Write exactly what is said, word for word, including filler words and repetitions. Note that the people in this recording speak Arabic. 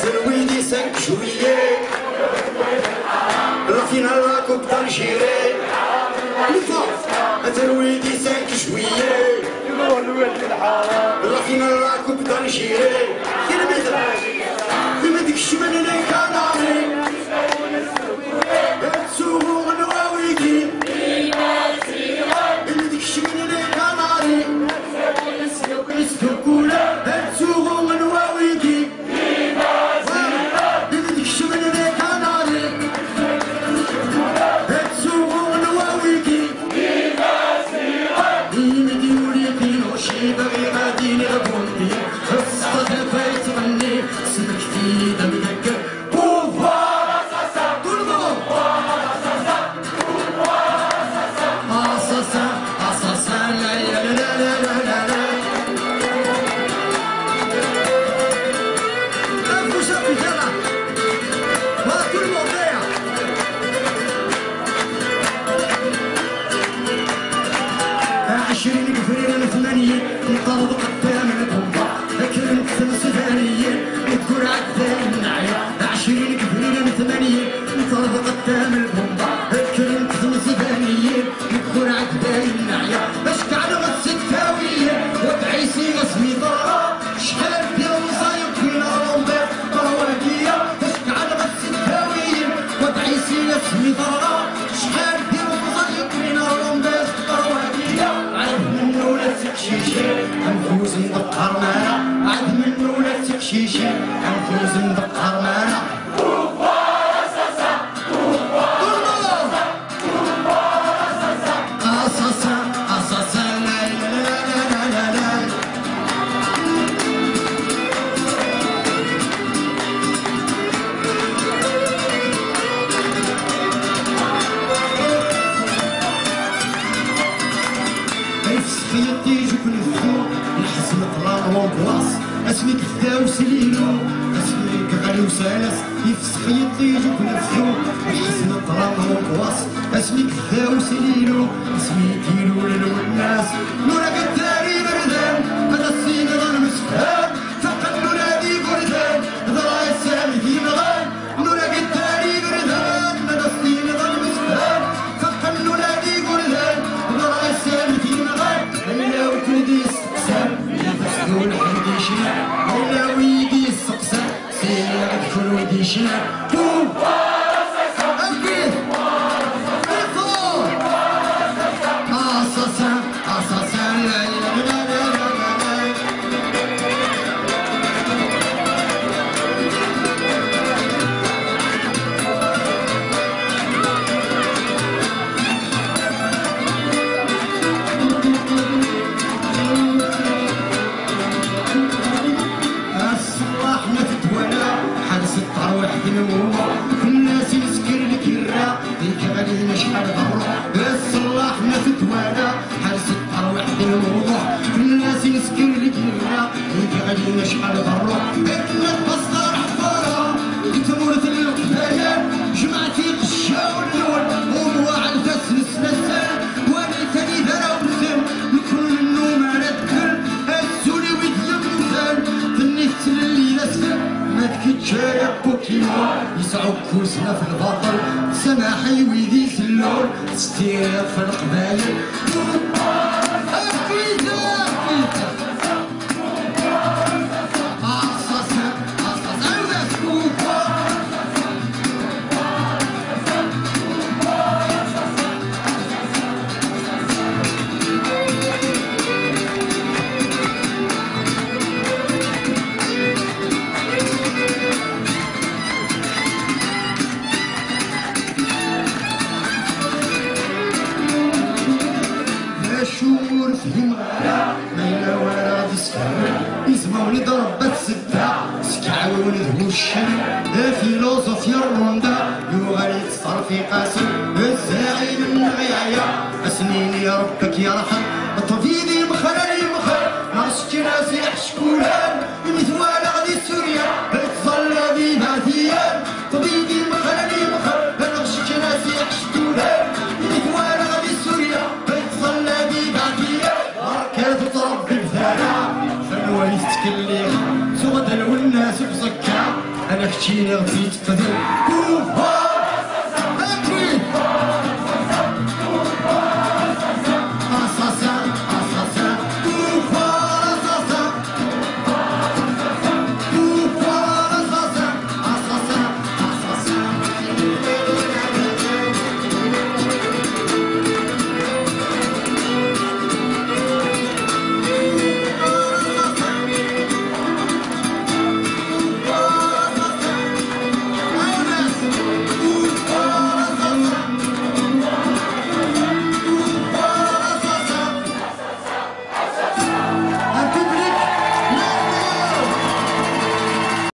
ترويدي سانك جويي رافينا راكو بطنجيري ترويدي سانك جويي رافينا راكو بطنجيري كيلومتر كيما ديك الشمال انا كناري تسوقو غنواويكي كيما ديك الشمال انا كناري استوكولا تسوقو غنواويكي عشرين قفرين ثمانية نطلب قدام البومبا لكن خمس ثانية تقول عدام النعية عشرين قفرين ثمانية نطلب قدام البومبا لكن خمس ثانية تقول عدام النعية باش كعنا غتسد ثاوية وتعيسي غسمي ضرا شحال ديال المصايب فينا رومبير برواقية باش كعنا غتسد ثاوية وتعيسي غسمي ضرا شحال ديال المصايب فينا رومبير برواقية تكشيشي نفوز ندقر معنا عاد منو ولا تكشيشي نفوز ندقر معنا أصاصا أصاصا لا لا لا لا لا خيطي يجوك الفخو الحزن طلع لومبلاص اسمي كفدا وسليلو اسمي كغالي وسالس يفس خيطي يجوك الفخو الحزن طلع لومبلاص اسمي كفدا وسليلو اسمي كيلو للناس نورا قداري بردان هذا الصين ظن مسفان فقد نادي بردان ضراي سامي في مغان نورا قداري بردان هذا الصين ظن مسفان فقد نادي بردان ضراي سامي في مغان لا وتدي السقسام يفسدو الحدي شناب ولا ويدي السقسام سير غدخل ودي شناب أبيض الفور أصاصا أصاصا لا لا لا لا الناس يسكر لك الرا ديك غادي شحال ضرورة الصلاح ما فتوانا حارس الطروح ديال الموضوع الناس يسكر لك الرا ديك غادي شحال ضرورة إلا البسطة حفارة تمورت القبايل جمعتي القشا واللون ومواعد تسلس نسال وانا تاني دارا ومثل الكل منو ما ندخل السولي ويدلم مثال تنيت اللي نسل ما تكتشايا بوكيمون يسعو كوسنا في البطل سماحي ويدي سلول ستير في القبايل أكيد أكيد أصاصا أصاصا عودة سكوكا شور فيهم غلا ميلا ورا تسفر يسمعوا نضرب بتسبع سكعوا ولدهم الشن دا فيلوزوفيا الروندا يوغالي تصر في قاسم الزاعي من غيايا اسنين يا ربك يرحم طفيدي مخرري مخر نرشتي ناسي حشكولان مثوالا غادي سوريا بتظل بيها ثياب طبيبي مخرري مخر نرشتي ناسي حشكولان مثوالا غادي سوريا بتظل بيها ثياب بركات تربي بثانا فالوالي تكلم زغدل والناس بزكا انا حكينا غتيت قدر